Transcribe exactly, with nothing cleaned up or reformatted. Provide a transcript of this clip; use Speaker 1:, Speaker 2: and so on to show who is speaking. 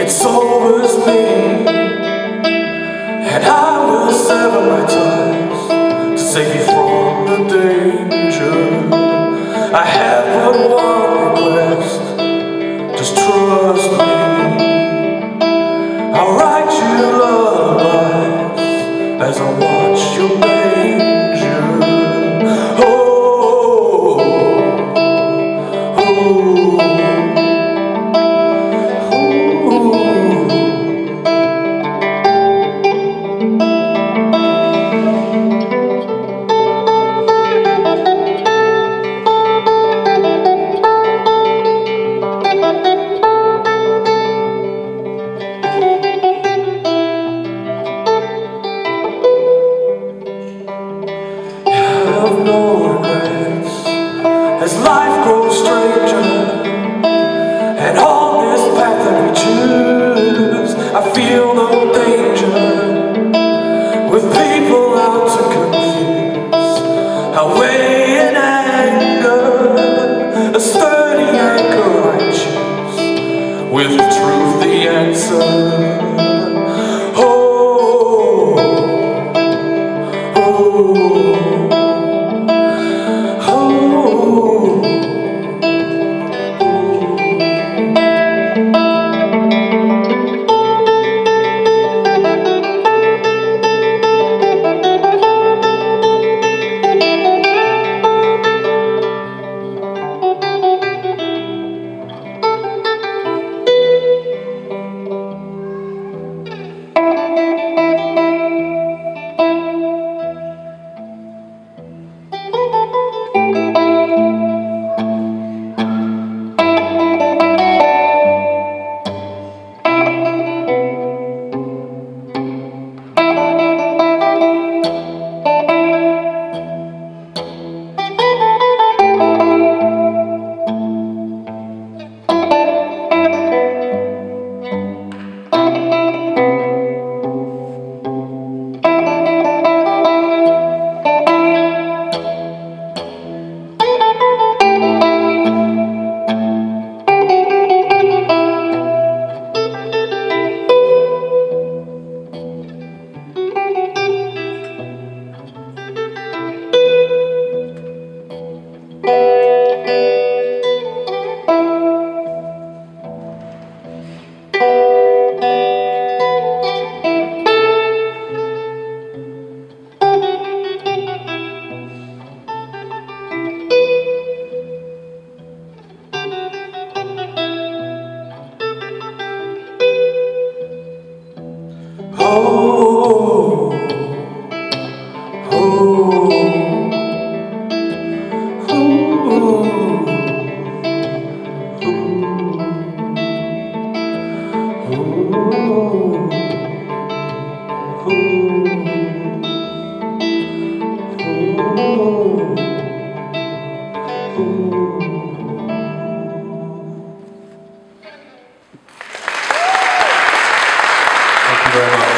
Speaker 1: It's always me, and I will sever my ties to save you from the danger. I have but one request, just trust me. I'll write you lullabies as I watch your manger. Oh, oh, no regrets as life grows stranger, and on this path that we choose I feel no danger. With people out to confuse, I weigh in anger, a sturdy anchor I choose, with truth the answer. Oh, oh,
Speaker 2: Thank you very much.